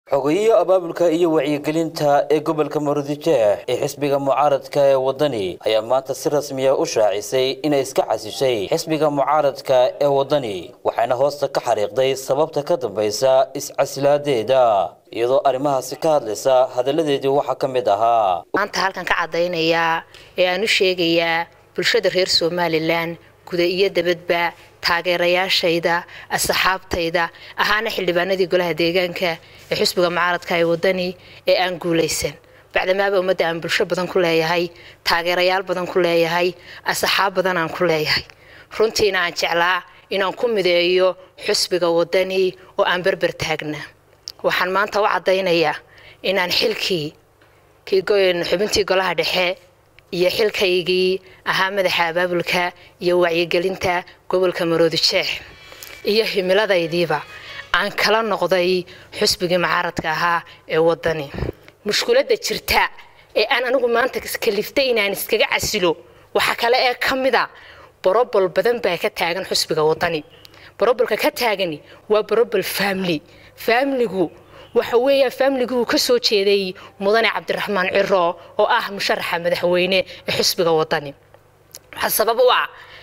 xogeeye abaabulka iyo wacyigelinta ee gobolka Maroodijeex ee xisbiga mucaaradka ee wadani ayaa maanta si rasmi ah u shaacisay inay iska casishay xisbiga mucaaradka ee wadani waxaana hoosta ka xariiqday sababta ka dambaysa iscasilaadeeda iyadoo arrimahaasi ka hadlaysa hadaladeedii waxa ka mid ahaa maanta halkan ka cadeynaya ee aanu sheegayaa bulshada reer Soomaaliland guud iyo dabadba taageerayaashayda asxaabtayda ahaana xildhibaanadii golaha deegaanka ee xisbiga mucaaradka ee wadani ee aan guuleysan bacdamaaba umada aan bulsho badan ku leeyahay taageerayaal badan ku leeyahay asxaab badan aan ku leeyahay runtiina aan jeclaa inaan ku mideeyo xisbiga wadani oo aan barbar taagna waxaan maanta u cadeynayaa inaan xilkii xubintii golaha dhexe iyo xilkaygii ahaa madaxa abaabulka iyo wacyigelinta gobolka Maroodijeex iyo himiladaydiiba aan kala noqday xisbiga mucaaradka ahaa ee wadani mushkiladda jirta ee aan anigu maanta kaliftay inaan iskaga casilo waxa kale ee kamida barobol badan baa ka taagan xisbiga wadani barobolka ka taagani waa barobol family-gu waxa weeyaa family-gu ka soo jeeday mudane Cabdiraxmaan Ciro oo ah musharaxa madaxweyne ee xisbiga wadani waxa sabab u ah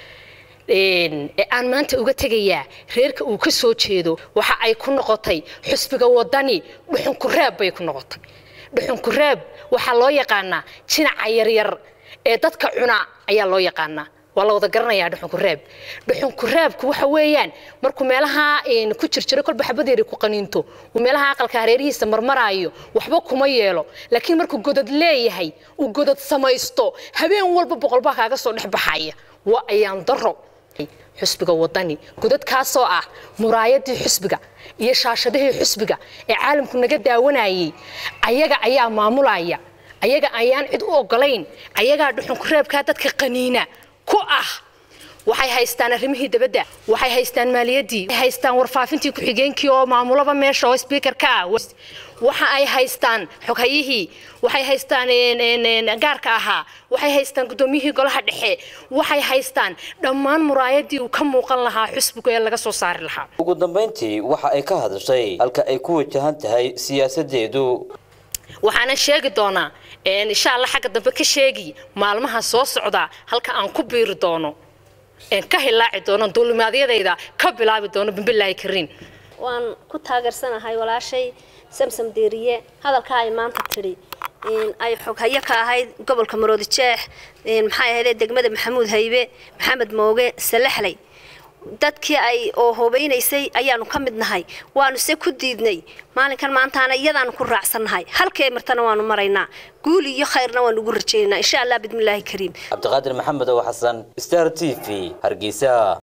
aan maanta uga tagayaa reerka uu ka soo jeedo waxa ay ku noqotay xisbiga wadani dhuxun ku reeb bay ku noqotay dhuxun ku reeb waxa loo yaqaanaa jinaca yar ee dadka cuna ayaa loo yaqaanaa wala wada garanayaa dhuxun ku reebku waxa weeyaan markuu meelaha ku jirjiro kolba xabadeeri ku qaniinto oo meelaha aqalka hareerihiisa marmaraayo waxba kuma yeelo laakiin markuu godad leeyahay uu godad samaysto habeen walba boqolba kaaga soo dhaxbaxaya waa ayaan daro xisbiga wadani godadkaas oo ah muraayadii xisbiga iyo shaashadihii xisbiga ee caalamku naga daawanayay ayaga ayaa maamulaya ayaga ayaan cid u ogolayn ayaga dhuxun ku reebka dadka qaniina ku ah waxay haystaan arrimihii dabadda waxay haystaan maaliyadii waxay haystaan warfaafintii ku xigeenkii oo maamulaba meesha oo speaker-ka waxa ay haystaan xogayihii waxay haystaan gaarka ahaa waxay haystaan gudoomiyihii golaha dhexe waxay haystaan dhammaan muraayadii uu ka muuqan lahaa xisbiga ee laga soo saari lahaa ugu dambeyntii waxa ay ka hadashay halka ay ku wajahan tahay siyaasadeedu waxaana sheegi doonaa insha Allah xagga dambe ka sheegi maalmaha soo socda halka aan ku biiri doono ka hilaaci doono duulimaadiyadayda ka bilaabi doono billahi kariin waan ku taageersanahay walaashay samsam deeriye hadalka ay maanta tiri ay xoghaye ka ahayd gobolka Maroodijeex maxay ahayd degmada Maxamuud Haybe Maxamed Mooge Salaxley dadkii ay oo hoobaynaysay ayaanu ka mid nahay waanu se ku diidnay maalinkan maantaana iyadaan ku raacsanahay halkee martana waanu maraynaa guul iyo khayrna waan ugu rajaynaynaa insha Allah bidmillaahi kariim Cabdiqaadir Maxamed oo Xasan Star TV Hargeysa.